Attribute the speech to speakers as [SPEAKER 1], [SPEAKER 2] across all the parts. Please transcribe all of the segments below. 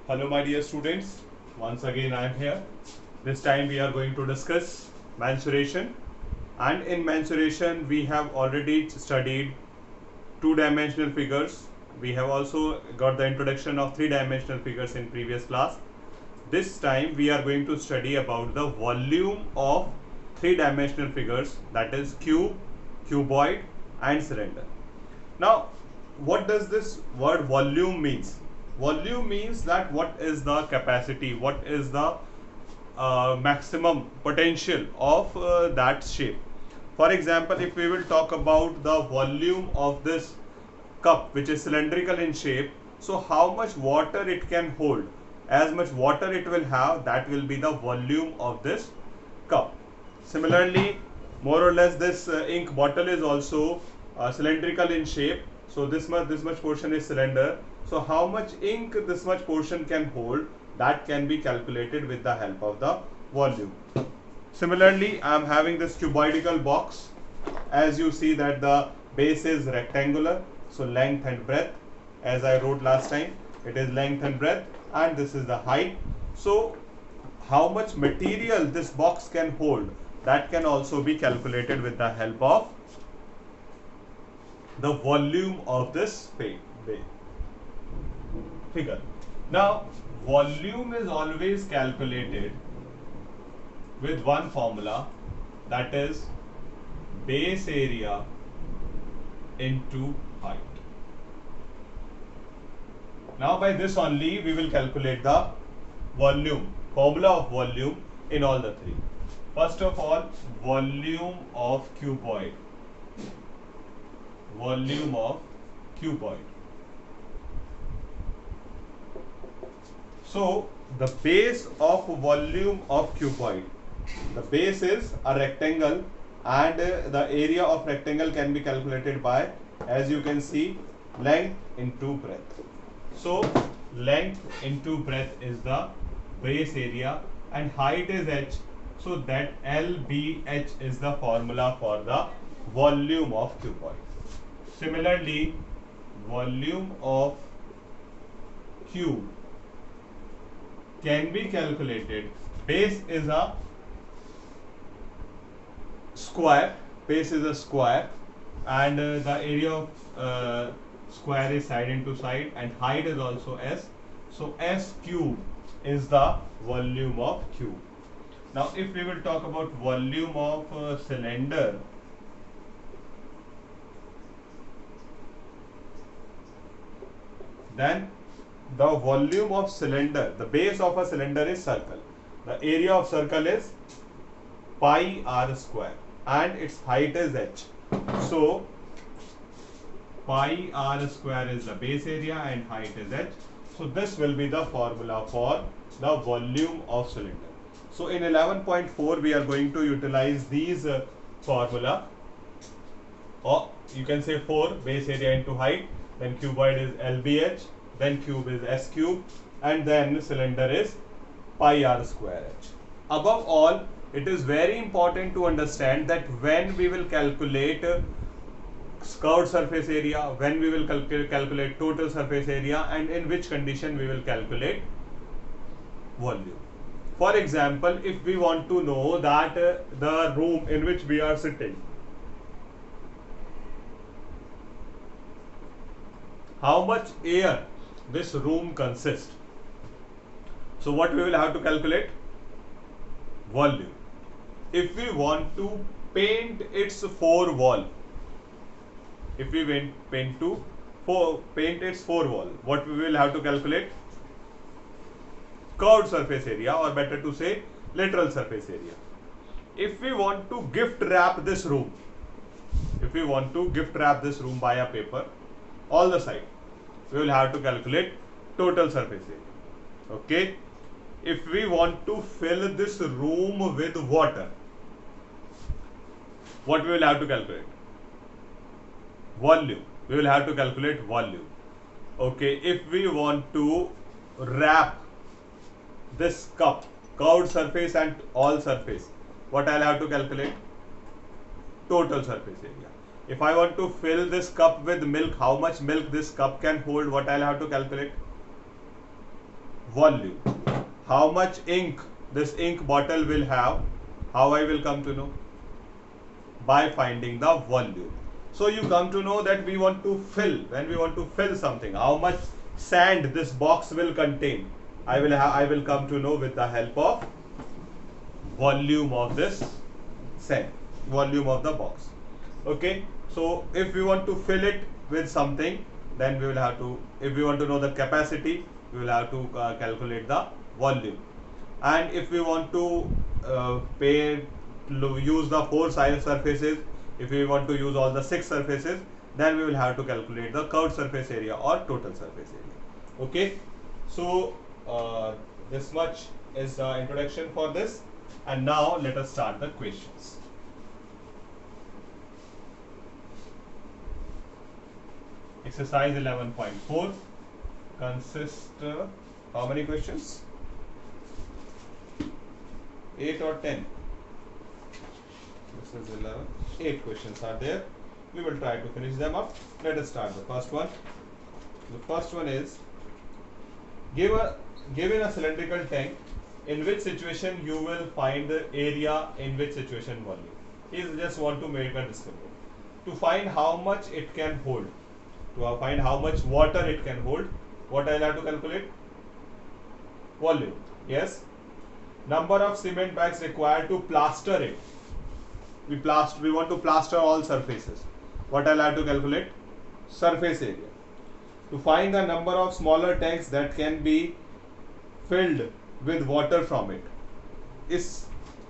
[SPEAKER 1] Hello my dear students, once again I am here. This time we are going to discuss mensuration, and in mensuration we have already studied two-dimensional figures. We have also got the introduction of three-dimensional figures in previous class. This time we are going to study about the volume of three-dimensional figures, that is cube, cuboid and cylinder. Now, what does this word volume means? Volume means that what is the capacity, what is the maximum potential of that shape. For example, if we will talk about the volume of this cup, which is cylindrical in shape, so how much water it can hold, as much water it will have, that will be the volume of this cup. Similarly, more or less this ink bottle is also cylindrical in shape, so this much portion is cylinder, so how much ink this much portion can hold, that can be calculated with the help of the volume. Similarly, I am having this cuboidal box. As you see that the base is rectangular, so length and breadth, as I wrote last time, it is length and breadth, and this is the height. So how much material this box can hold, that can also be calculated with the help of the volume of this figure. Now, volume is always calculated with one formula, that is base area into height. Now, by this only we will calculate the volume, formula of volume in all the three. First of all, volume of cuboid. Volume of cuboid. So, the base of volume of cuboid, the base is a rectangle, and the area of rectangle can be calculated by, as you can see, length into breadth. So, length into breadth is the base area, and height is h, so that LBH is the formula for the volume of cuboid. Similarly, volume of cube can be calculated. Base is a square, and the area of square is side into side, and height is also s, so s cube is the volume of cube. Now, if we will talk about volume of cylinder, then the volume of cylinder, the base of a cylinder is circle, the area of circle is pi r square, and its height is h. So pi r square is the base area and height is h. So this will be the formula for the volume of cylinder. So in 11.4 we are going to utilize these formula, or you can say 4, base area into height, then cuboid is LBH, then cube is S cube, and then cylinder is pi r square h. Above all, it is very important to understand that when we will calculate curved surface area, when we will calculate total surface area, and in which condition we will calculate volume. For example, if we want to know that the room in which we are sitting, how much air this room consists, so what we will have to calculate? Volume. If we want to paint its four wall, if we paint its four wall, what we will have to calculate? Curved surface area, or better to say lateral surface area. If we want to gift wrap this room, by a paper, all the side, we will have to calculate total surface area. Okay. If we want to fill this room with water, what we will have to calculate? Volume. We will have to calculate volume. Okay. If we want to wrap this cup, curved surface and all surface, what I'll have to calculate? Total surface area. If I want to fill this cup with milk, how much milk this cup can hold, what I'll have to calculate? volume. How much ink this ink bottle will have? How I will come to know? By finding the volume. So you come to know that we want to fill, when we want to fill something, how much sand this box will contain. I will come to know with the help of volume of this sand, volume of the box. Okay, so if we want to fill it with something, then we will have to, if we want to know the capacity, we will have to calculate the volume. And if we want to use the 4 size surfaces, if we want to use all the 6 surfaces, then we will have to calculate the curved surface area or total surface area. Okay, so this much is the introduction for this, and now let us start the questions. Exercise 11.4 consists how many questions? 8 or 10? This is 11. 8 questions are there. We will try to finish them up. Let us start the first one. The first one is, given a cylindrical tank, in which situation you will find the area, in which situation volume. He just want to make a discovery. To find how much it can hold, to find how much water it can hold, what I will have to calculate? Volume. Yes. Number of cement bags required to plaster it. We want to plaster all surfaces. What I'll have to calculate? Surface area. To find the number of smaller tanks that can be filled with water from it. इस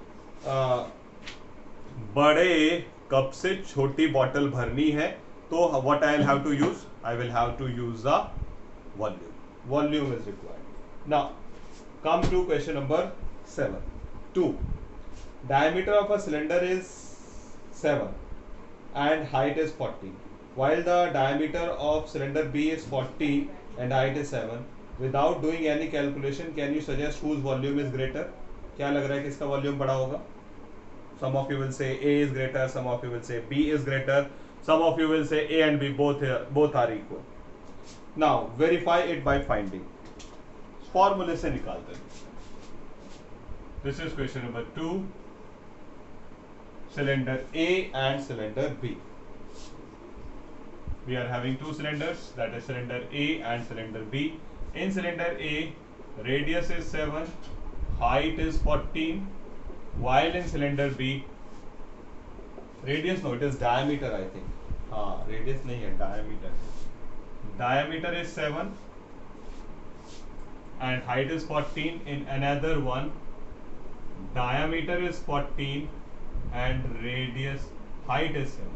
[SPEAKER 1] बड़े cup से छोटी bottle भरनी है, तो what I'll have to use? I will have to use the volume. Volume is required. Now, come to question number 7. 2. Diameter of a cylinder is 7 and height is 40. While the diameter of cylinder B is 40 and height is 7, without doing any calculation, can you suggest whose volume is greater? क्या लग रहा है किसका volume बड़ा होगा? Some of you will say A is greater, some of you will say B is greater, some of you will say A and B both are equal. Now verify it by finding. Formula से निकालते हैं. This is question number 2. Cylinder A and cylinder B. We are having 2 cylinders, that is cylinder A and cylinder B. In cylinder A, radius is 7, height is 14, while in cylinder B, radius no, it is diameter I think. Radius नहीं है, diameter. Diameter is 7 and height is 14. In another one, diameter is 14 and radius, height is 7.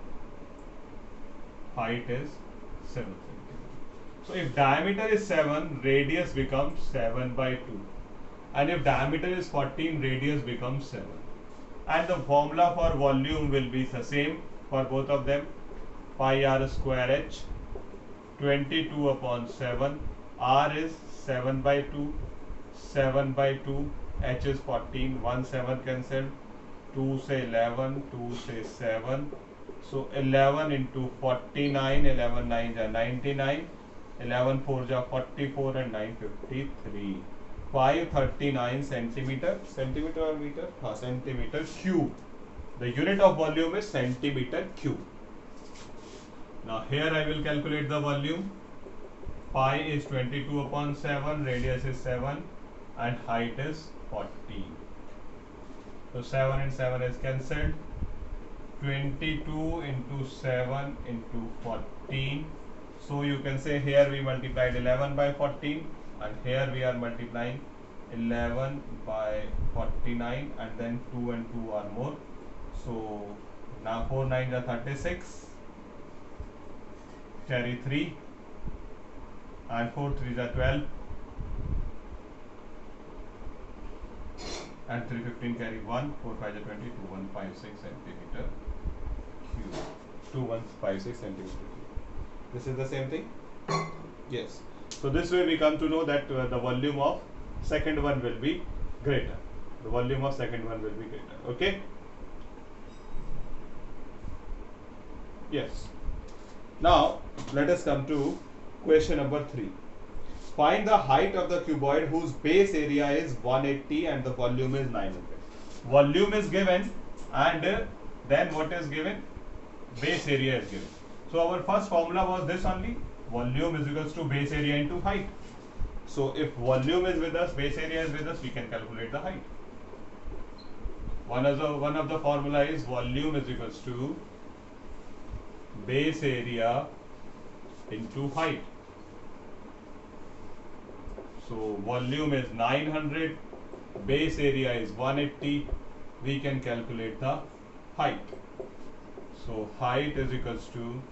[SPEAKER 1] Height is 7 centimeters. So if diameter is 7, radius becomes 7 by 2. And if diameter is 14, radius becomes 7. And the formula for volume will be the same for both of them. Pi r square h, 22 upon 7. R is 7 by 2. 7 by 2. H is 14. 1 7 cancelled. 2 say 11. 2 say 7. So 11 into 49. 11 9 is 99. 11 4 is 44 and 9 53. 539 centimeter. Centimeter or meter? Centimeter cube. The unit of volume is centimeter cube. Now here I will calculate the volume. Pi is 22 upon 7, radius is 7 and height is 40. So 7 and 7 is cancelled. 22 into 7 into 14. So you can say here we multiplied 11 by 14 and here we are multiplying 11 by 49 and then 2 and 2 are more. So now 4 9 is 36. Carry 3 and 4 3 is 12 and 3 15 carry 1, 4 5 is 20, 2156 centimeter cube. 2156 centimeter cube. This is the same thing? Yes. So this way we come to know that the volume of second one will be greater. The volume of second one will be greater. Okay? Yes. Now let us come to question number 3. Find the height of the cuboid whose base area is 180 and the volume is 900. Volume is given and then what is given? Base area is given. So our first formula was this only. Volume is equals to base area into height. So if volume is with us, base area is with us, we can calculate the height. One of the formula is volume is equals to base area into height. So volume is 900, base area is 180. We can calculate the height. So height is equals to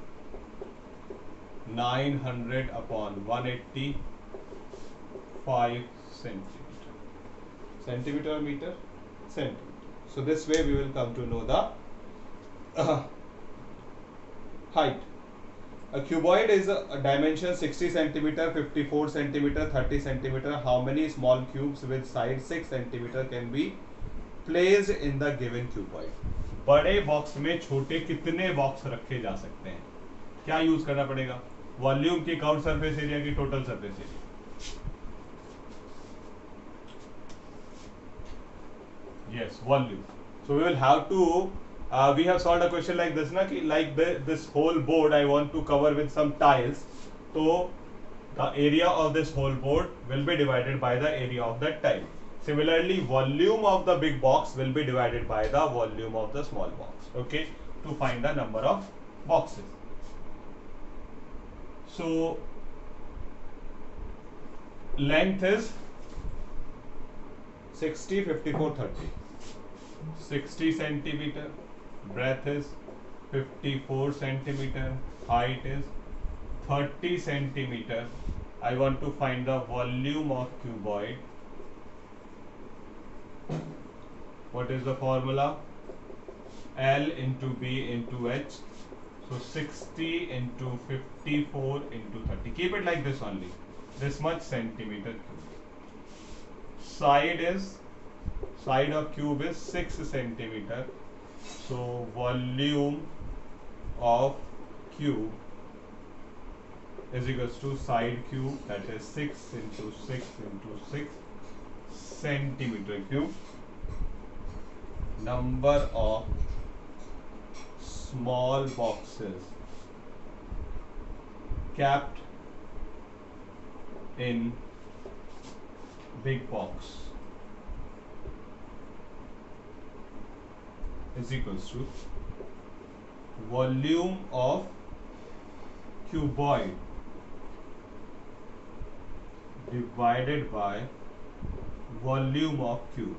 [SPEAKER 1] 900 upon 180, 5 centimeter. Centimeter or meter? Centimeter. So this way we will come to know the height. A cuboid is a dimension 60 centimeter, 54 centimeter, 30 centimeter. How many small cubes with side 6 centimeter can be placed in the given cuboid? बड़े box में छोटे कितने box रखे जा सकते हैं? क्या use करना पड़ेगा? वॉल्यूम की, काउंट सरफेस एरिया की, total surface area. Yes, volume. So we will have to. We have solved a question like this, na? Like this whole board I want to cover with some tiles. So the area of this whole board will be divided by the area of that tile. Similarly, volume of the big box will be divided by the volume of the small box. Okay, to find the number of boxes. So length is 60, 54, 30. 60 centimeter, breadth is 54 centimeter, height is 30 centimeter. I want to find the volume of cuboid. What is the formula? L into B into H. So 60 into 54 into 30. Keep it like this only. This much centimeter cube. Side of cube is 6 centimeter. So volume of cube is equals to side cube, that is 6 into 6 into 6 centimeter cube. Number of small boxes kept in big box is equals to volume of cuboid divided by volume of cube.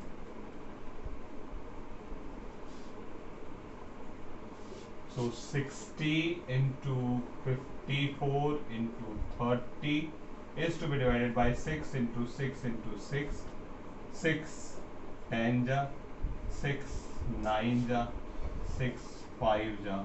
[SPEAKER 1] So 60 into 54 into 30 is to be divided by 6 into 6 into 6. 6 10 ja, 6 9 ja, 6 5 ja,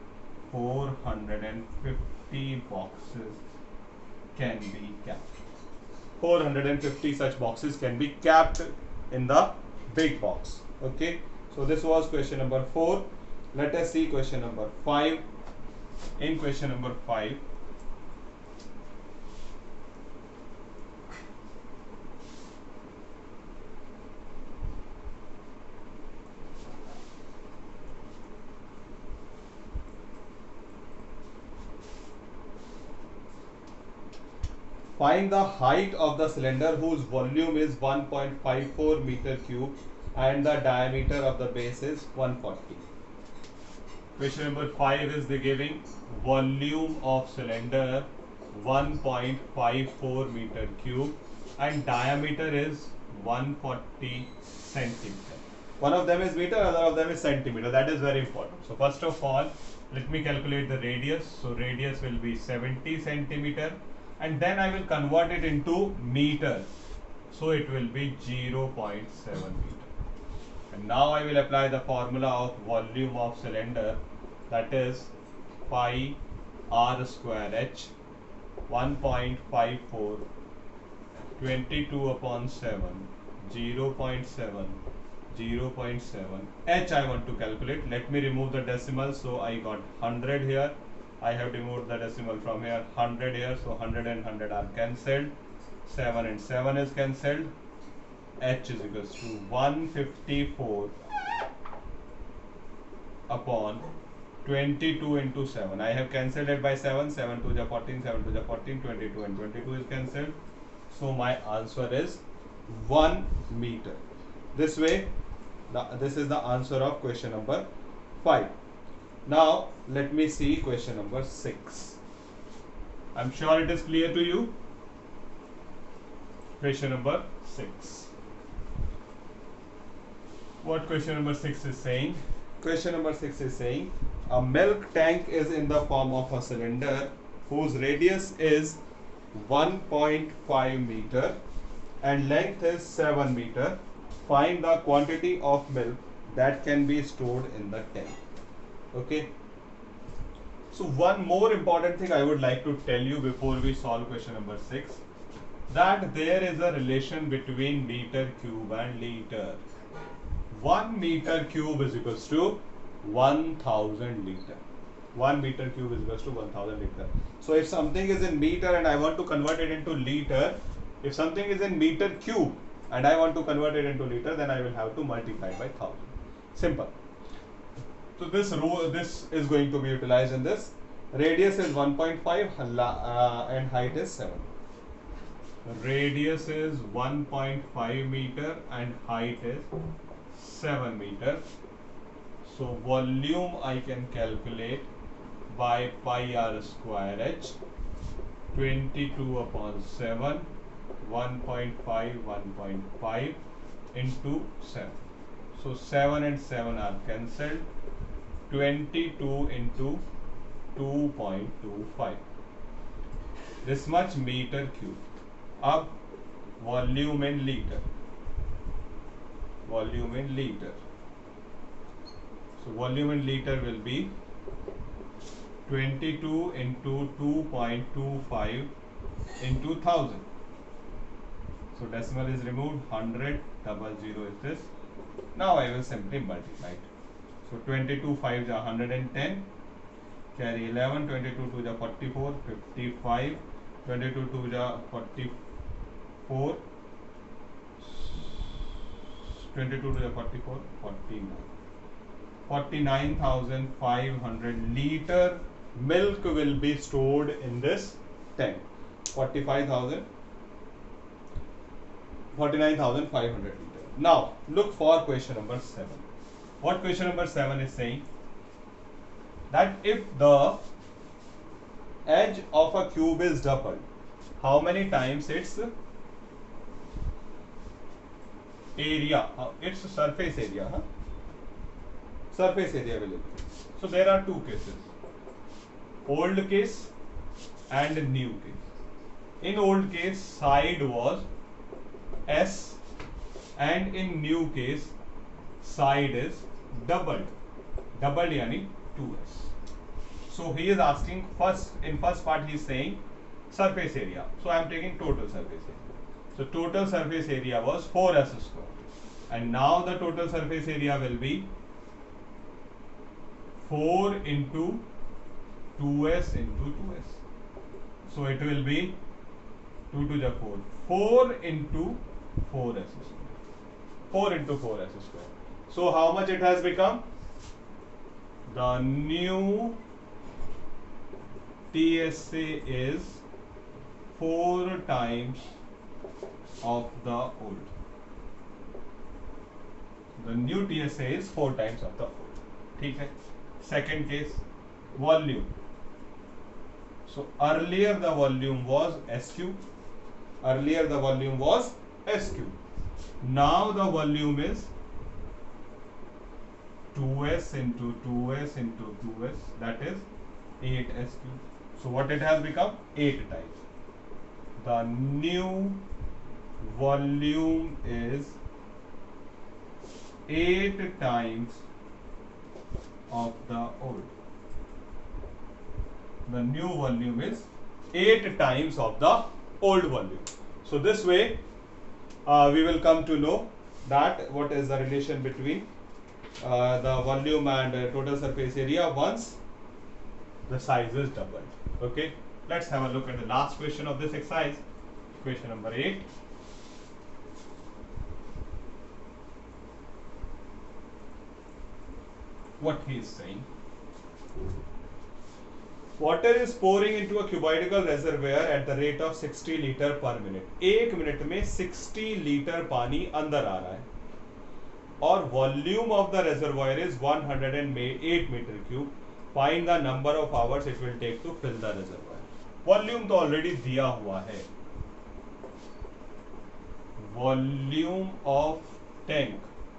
[SPEAKER 1] 450 boxes can be kept. 450 such boxes can be kept in the big box. Okay, so this was question number 4. Let us see question number 5. In question number 5, find the height of the cylinder whose volume is 1.54 meter cube and the diameter of the base is 140. Question number 5 is the giving volume of cylinder 1.54 meter cube and diameter is 140 centimeter. One of them is meter, other of them is centimeter. That is very important. So first of all, let me calculate the radius. So radius will be 70 centimeter and then I will convert it into meter. So it will be 0.7 meter. And now I will apply the formula of volume of cylinder, that is pi r square h, 1.54 22 upon 7, 0.7, 0.7. H I want to calculate. Let me remove the decimal. So I got 100 here. I have removed the decimal from here. 100 here, so 100 and 100 are cancelled. 7 and 7 is cancelled. H is equals to 154 upon 22 into 7. I have cancelled it by 7. 7 to the 14, 7 to the 14, 22 and 22 is cancelled. So my answer is 1 meter. This way, this is the answer of question number 5. Now, let me see question number 6. I'm sure it is clear to you. Question number 6. What question number 6 is saying? Question number 6 is saying a milk tank is in the form of a cylinder whose radius is 1.5 meter and length is 7 meter. Find the quantity of milk that can be stored in the tank. Okay. So one more important thing I would like to tell you before we solve question number 6, that there is a relation between meter cube and liter. 1 meter cube is equals to 1000 liter. 1 meter cube is equals to 1000 liter. So if something is in meter and I want to convert it into liter, if something is in meter cube and I want to convert it into liter, then I will have to multiply by 1000. Simple. So this is going to be utilized in this. Radius is 1.5 and height is 7. Radius is 1.5 meter and height is 7 meter. So volume I can calculate by pi r square h. 22 upon 7, 1.5 into 7. So 7 and 7 are cancelled. 22 into 2.25. This much meter cube. Up volume in liter. Volume in liter. So volume in liter will be 22 into 2.25 into 1000. So decimal is removed. 100, 00 is this. Now I will simply multiply it. So 22 5 are 110. Carry 11. 22 2 are 44. 55. 22 2 are 44. 22 2 are 44. 49. 49,500 liter milk will be stored in this tank. 49,500 liter. Now look for question number 7. What question number 7 is saying? That if the edge of a cube is doubled, how many times its area, its surface area, surface area will increase. So there are two cases, old case and new case. In old case, side was S, and in new case, side is doubled. Doubled yani 2S. So he is asking in first part he is saying surface area. So I am taking total surface area. So total surface area was 4S square. And now the total surface area will be 4 into 2S into 2S. So it will be 2 to the 4. 4 into 4S square. 4 into 4S square. So how much it has become? The new TSA is 4 times of the old. The new TSA is 4 times of the old. Okay. Second case, volume. So earlier the volume was S cube. Earlier the volume was S cube. Now the volume is 2S into 2S into 2S, that is 8S cube. So what it has become? 8 times. The new volume is 8 times of the old. The new volume is 8 times of the old volume. So this way we will come to know that what is the relation between the volume and total surface area once the size is doubled. Okay, let's have a look at the last question of this exercise, question number 8. What he is saying: water is pouring into a cubical reservoir at the rate of 60 litre per minute. एक minute में 60 litre पानी अंदर आ रहा है और volume of the reservoir is 108 metre cube. Find the number of hours it will take to fill the reservoir. Volume तो already दिया हुआ है. Volume of tank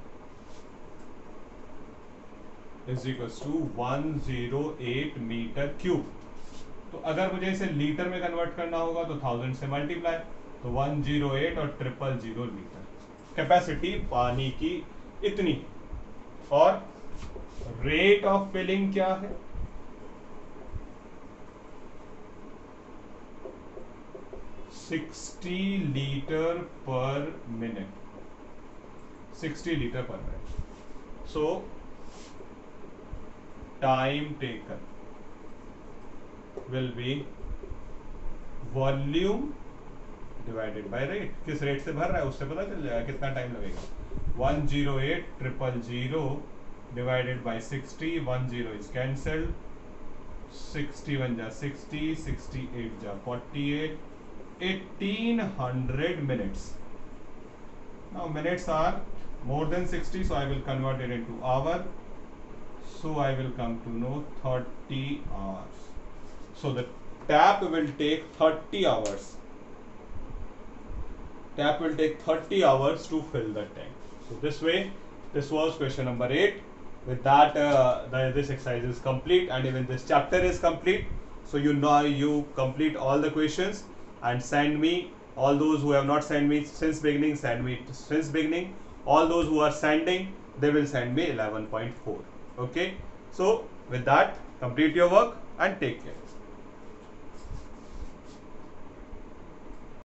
[SPEAKER 1] is equals to 108 metre cube. तो अगर मुझे इसे लीटर में कन्वर्ट करना होगा तो 1000 से मल्टीप्लाई, तो 108 और 000 लीटर कैपेसिटी पानी की इतनी. और रेट ऑफ फिलिंग क्या है? $60 litre per minute. 60 litre per minute. So time taken will be volume divided by rate. किस रेट से भर रहा है उससे पता चल जाएगा कितना टाइम लगेगा. 108,000 divided by 60. 10 is cancelled. 61 जा 60, 68 जा 48. 1800 minutes. Now minutes are more than 60, so I will convert it into hour. So I will come to know 30 hours. So the tap will take 30 hours. Tap will take 30 hours to fill the tank. So this way, this was question number 8. With that, this exercise is complete, and even this chapter is complete. So you know you complete all the questions and send me. All those who have not sent me since beginning, send me since beginning. All those who are sending, they will send me 11.4. Okay, so with that, complete your work and take care.